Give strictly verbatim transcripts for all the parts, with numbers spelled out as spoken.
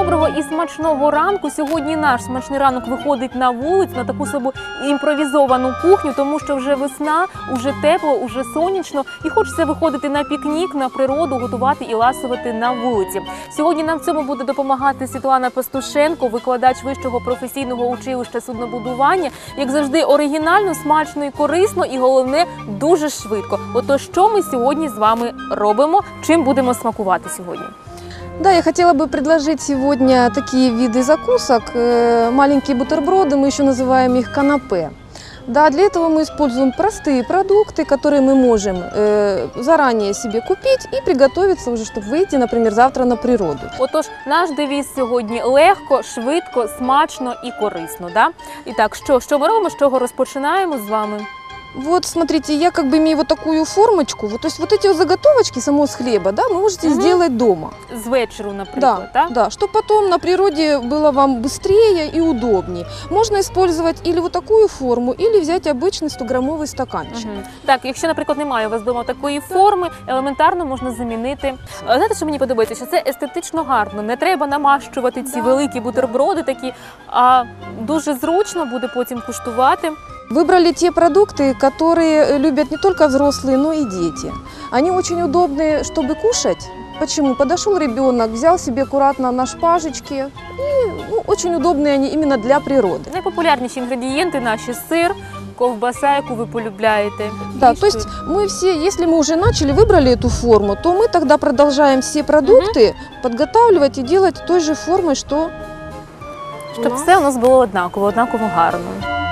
Доброго і смачного ранку. Сьогодні наш смачний ранок виходить на вулицю, на таку собі імпровізовану кухню, тому що вже весна, уже тепло, уже сонячно і хочеться виходити на пікнік, на природу, готувати і ласувати на вулиці. Сьогодні нам в цьому буде допомагати Світлана Пастушенко, викладач Вищого професійного училища суднобудування. Як завжди, оригінально, смачно і корисно, і головне, дуже швидко. Отож, що ми сьогодні з вами робимо, чим будемо смакувати сьогодні? Да, я хотела бы предложить сегодня такие виды закусок. Маленькие бутерброды, мы еще называем их канапе. Да, для этого мы используем простые продукты, которые мы можем э, заранее себе купить и приготовиться уже, чтобы выйти, например, завтра на природу. Отож, наш девіз сьогодні – легко, швидко, смачно і корисно. Да? І так, що, що ми робимо, з чого розпочинаємо з вами? Вот, смотрите, я как бы имею вот такую формочку. Вот, то есть вот эти вот заготовочки само с хлеба, да, вы можете угу. сделать дома. С вечеру, например, да? Да, чтобы потом на природе было вам быстрее и удобнее. Можно использовать или вот такую форму, или взять обычный стограммовый стаканчик. Угу. Так, якщо, наприклад, немає у вас вдома такої форми, елементарно можна замінити. Знаєте, що мені подобається? Що це естетично гарно. Не треба намащувати ці да. великі бутерброди такі, а дуже зручно буде потім куштувати. Выбрали те продукты, которые любят не только взрослые, но и дети. Они очень удобные, чтобы кушать. Почему? Подошел ребенок, взял себе аккуратно на шпажечке. И ну, очень удобные они именно для природы. Найпопулярніші інгредієнти наші – сир, ковбаса, яку ви полюбляєте. Да, то есть мы все, если мы уже начали, выбрали эту форму, то мы тогда продолжаем все продукты угу. подготавливать и делать той же формой, что... Щоб у все у нас було однаково, однаково гарно.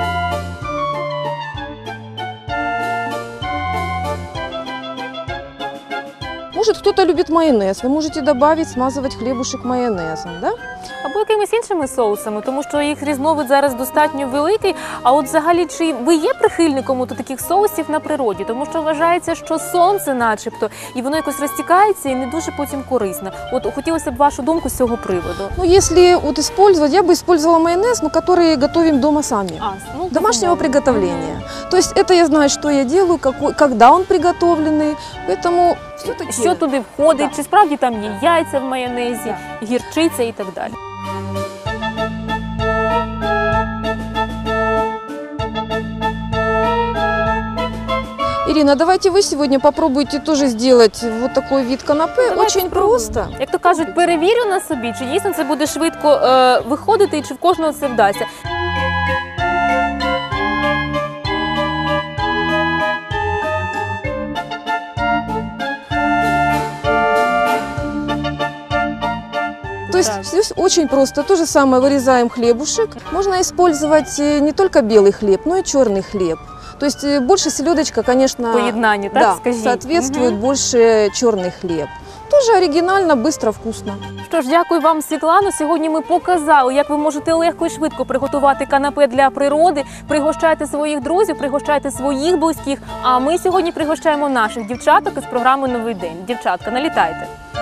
Может, кто-то любит майонез, вы можете добавить, смазывать хлебушек майонезом, да? Або якимись іншими соусами, тому що їх різновид зараз достатньо великий. А от взагалі, чи ви є прихильником от таких соусів на природі? Тому що вважається, що сонце начебто, і воно якось розтікається і не дуже потім корисно. От хотілося б вашу думку з цього приводу. Ну, если вот использовать, я бы использовала майонез, но который готовим дома сами. А, ну, домашнего приготовления. Mm-hmm. То есть это я знаю, что я делаю, какой, когда он приготовленный, поэтому... Що туди входить, да. чи справді там є яйця в майонезі, да. гірчиця і так далі. Ирина, давайте вы сегодня попробуйте тоже сделать вот такой вид канапе. Давайте Очень спробуємо. Просто. Як то кажуть, перевірю на собі, чи дійсно це буде швидко е, виходити і чи в кожного це вдасться. То есть здесь очень просто. То же самое, вырезаем хлебушек. Можно использовать не только белый хлеб, но и черный хлеб. То есть больше селедочка, конечно, поеднание, так, да, скажи. соответствует угу. больше черный хлеб. Тоже оригінально, швидко, вкусно. Що ж, дякую вам, Світлано. Сьогодні ми показали, як ви можете легко і швидко приготувати канапе для природи. Пригощайте своїх друзів, пригощайте своїх близьких. А ми сьогодні пригощаємо наших дівчаток із програми «Новий день». Дівчатка, налітайте!